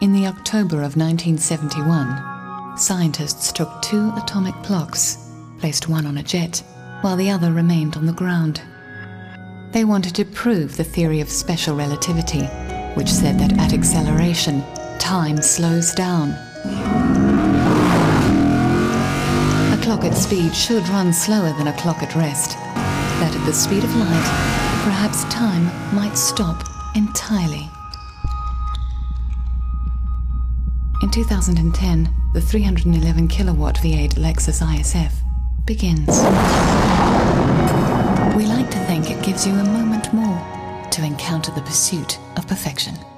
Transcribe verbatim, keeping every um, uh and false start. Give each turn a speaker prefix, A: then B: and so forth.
A: In the October of nineteen seventy-one, scientists took two atomic clocks, placed one on a jet, while the other remained on the ground. They wanted to prove the theory of special relativity, which said that at acceleration, time slows down. A clock at speed should run slower than a clock at rest. That at the speed of light, perhaps time might stop entirely. In two thousand ten, the three hundred eleven kilowatt V eight Lexus I S F begins. We like to think it gives you a moment more to encounter the pursuit of perfection.